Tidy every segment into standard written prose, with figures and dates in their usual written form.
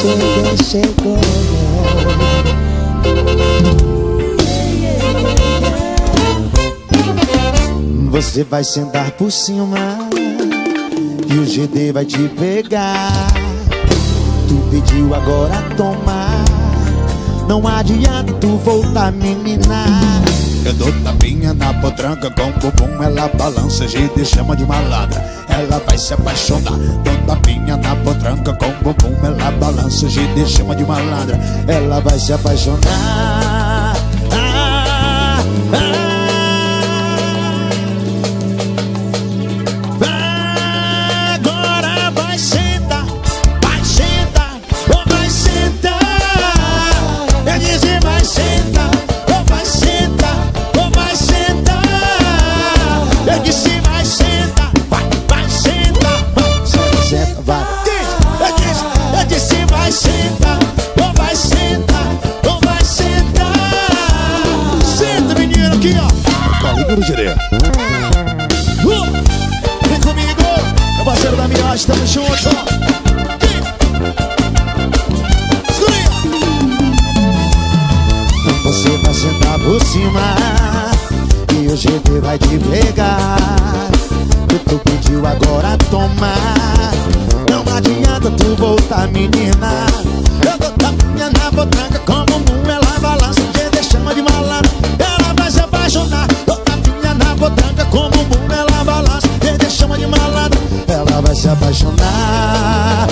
chegou. Você vai sentar por cima e o GD vai te pegar. Tu pediu, agora toma. Não adianta tu voltar, menina. Eu dou tapinha na potranca com bumbum, ela balança, GD chama de malandra. Ela vai se apaixonar. Dou tapinha na potranca com bumbum, ela balança, GD chama de malandra. Ela vai se apaixonar. Agora vai sentar, vai sentar, ou vai sentar. Eu disse vai sentar, ou vai sentar, ou vai sentar. Eu disse vai sentar, vai sentar, vai sentar, vai. Eu disse vai sentar, ou vai sentar, ou vai sentar. Senta, menino, aqui, ó. Colinho do Girê. Vem comigo, meu parceiro da Miote, estamos juntos, ó. Você vai sentar por cima e o GD vai te pegar. Tu pediu, agora toma. Não adianta tu voltar, menina. Eu dou tapinha na potranca com bumbum, ela balança, o GD chama de malandro. Ela vai se apaixonar. Dou tapinha na potranca com bumbum, ela balança, o GD chama de malandro. Ela vai se apaixonar.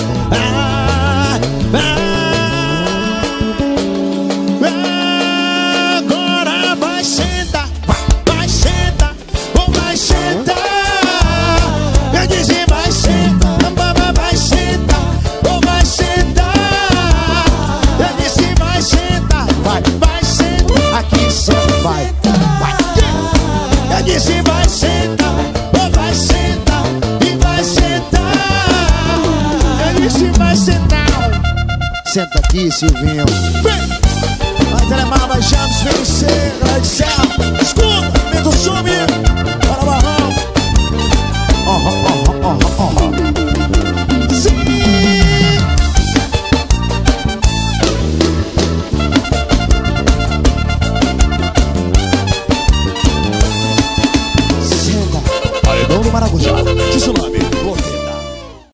Agora vai sentar, vai sentar, ou vai sentar. Eu disse vai sentar, vai sentar, ou vai sentar. Eu disse vai sentar, vai sentar. Aqui senta, vai. Eu disse vai sentar, ou vai sentar, e vai sentar. Eu disse vai sentar. Senta aqui, Silvinho. Vem! Vai telemar, baixamos, vencer, vai de céu. Escuta, vem do sumi. Para o barrão.